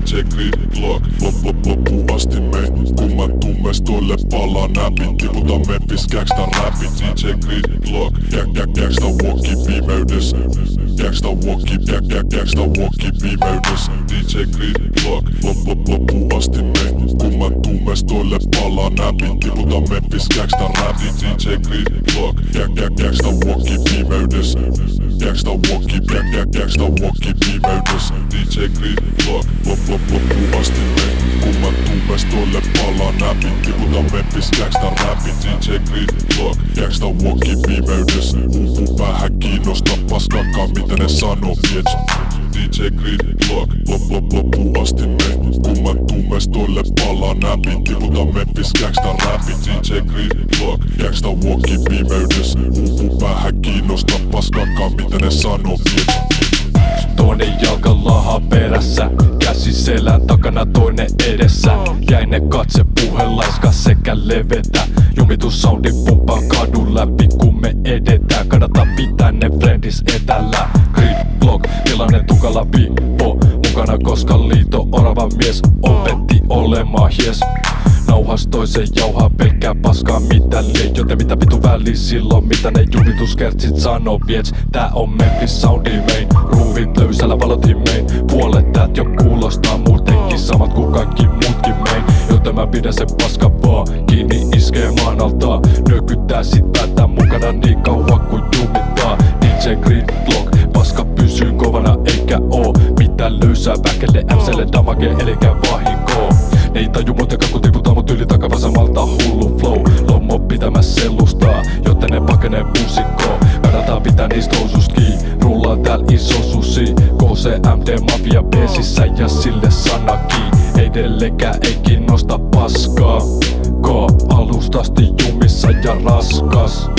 DJ Gridlock, loppuun asti mei. Kumman tummestoille palaa näpit. Tiputa Memphis gangsta räpit. DJ Gridlock, gangsta walkie pimeydessä. Gangsta walkie pimeydessä. DJ Gridlock, loppuun asti mei. Kumman tummestoille palaa näpit. Tiputa Memphis gangsta räpit. DJ Gridlock, gangsta walkie pimeydessä. Gangsta walkie pimeydessä. DJ Gridlock, loppuun asti mei. Kumman tummestoille palaa näpit. Tiputa Memphis gangsta räpit. DJ Gridlock, gangsta walkie pimeydessä. Uupuu vähän kiinnosta paskakaan mitä ne sanoo bitch. DJ Gridlock, loppuun asti mei. Kumman tummestoille palaa näpit. Tiputa Memphis gangsta räpit. DJ Gridlock, gangsta walkie pimeydessä. Uupuu vähän kiinnosta paskakaan mitä ne sanoo bitch. Toinen jalka lahaa perässä, käsi selän takana toinen edessä. Jäinen katse puhelaiska sekä levetä. Jumitussoundi pumppaa kadun läpi kun me edetään. Kannattaa pitää ne friendis etällä. Gridlock, tilanne tukala piippo mukana koska liito orava mies opetti olemaan hies. Nauhas toisen jauhaa pelkkää paskaa mitä lie. Joten mitä vitu väli silloin mitä ne julituskertsit sanoo biets. Tää on Memphis soundi main. Ruuvit löysällä valot himein. Puolet täät jo kuulostaa muutenkin samat kuin kaikki muutkin main. Joten mä pidän sen paska vaan kiinni iskee maan altaa. Nyökyttää sit päätää mukana niin kauan kuin jumittaa. DJ Gridlock, paska pysyy kovana eikä oo mitään löysää väkelle ämselle damage elikä vahinkoa. Ne ei taju muutenkaan kun tiputaan mut yli takavasemmalta hullu flow. Lommo pitämässä sellustaa, joten ne pakenee muusikkoon. Kannattaa pitää niistä housust kiinni, rullaa tääl iso susi. KCMD mafia beesissä ja sille sana kiinni. Edellekään ei kiinnosta paskaa. Alustasti jumissa ja raskas.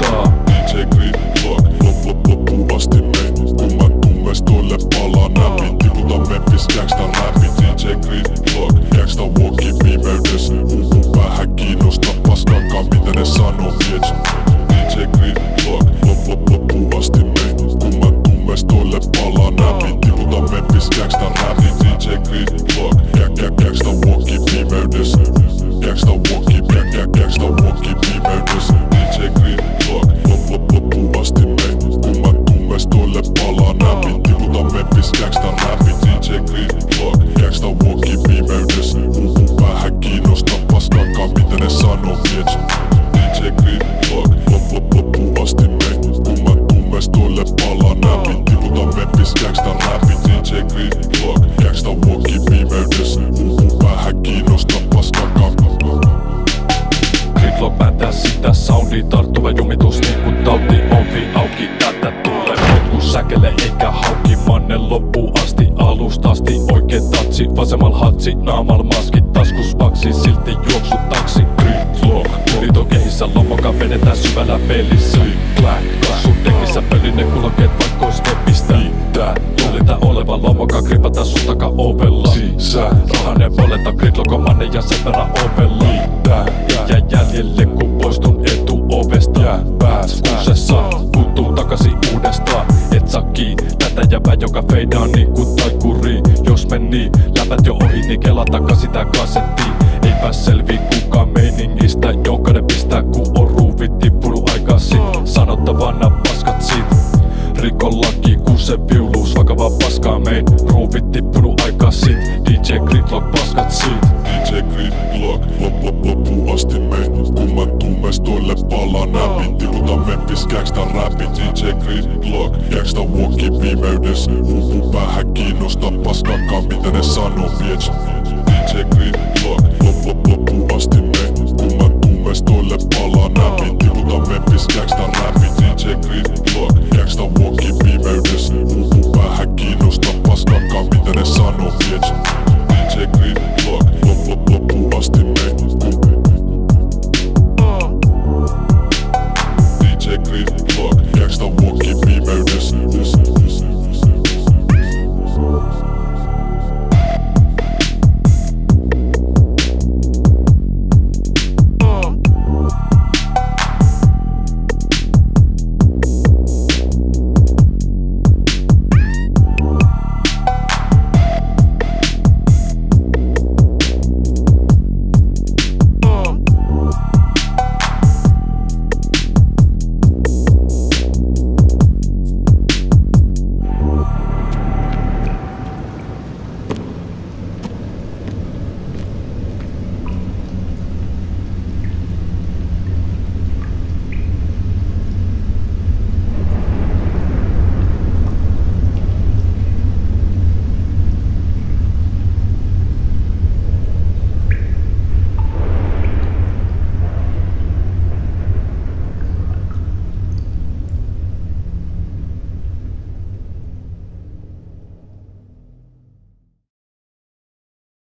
DJ Gridlock, loppuun asti mei. Kumman tummestoille palaa näpit. Tiputa Memphis gangsta räpit. DJ Gridlock, gangsta walkie pimeydessä. Uupuu vähän kiinnosta paskakaan mitä ne sanoo bitch. DJ Gridlock, loppuun asti mei. Kumman tummestoille palaa näpit. Tiputa Memphis gangsta räpit. DJ Gridlock, gangsta walkie pimeydessä. Gangsta walkie pimeydessä. DJ Gridlock, loppuun asti mei. Kumman tummestoille palaa näpit. Tiputa Memphis gangsta räpit. DJ Gridlock, gangsta walkie pimeydessä. Uupuu vähän kiinnosta paskakaan mitä ne sanoo bitch. DJ Gridlock, loppuun asti mei. Kumman tummestoille palaa näpit. Tiputa Memphis gangsta räpit. DJ Gridlock, gangsta walkie pimeydessä. Uupuu vähän kiinnosta paskakaan. Gridlock päättää sitä soundi tarttuva jumitus niinku tauti. Ovi auki tätä tulee potku säkele eikä hauki. Manne loppuun asti alustasti. Oikee tatsi vasemmal hatsi. Naamal maskit taskus paksi. Silti juoksu taksi. Gridlock Liito kehissä lomoka vedetään syvällä pelissä. Black kassu dengissä pöline kulkeet vaikkois kepistä. Tuolita oleva lomoka gripata sun taka ovella. Rahanen valeta Gridlock on manne ja sen verran ovella. Jää jäljelle kun poistun etuovesta. Kuusessa puuttuu takaisin uudestaan. Et saa kiinni tätä jäbää joka feidaa niinku taikuri. Jos meni läpät jo ohi niin kela takaisin tää kasettiin. Ei pääs selvii kukaan meiningistä. Jokainen pistää ku on ruuvit tippunut aikaisin. Sanottavana paskat sit. Rikollaki ku se viuluus vakavaa paskaa mein. Ruuvit tippunut aikaisin. DJ Gridlock paskat sit. DJ Gridlock, loppuun asti mei. Kumman tummestoille palaa näpit. Tiputa Memphis gangsta räpit. DJ Gridlock, gangsta walkie pimeydessä. Uupuu vähän kiinnosta paskakaan mitä ne sanoo bitch. DJ Gridlock, loppuun asti mei. Kumman tummestoille palaa näpit. Tiputa Memphis gangsta räpit. DJ Gridlock.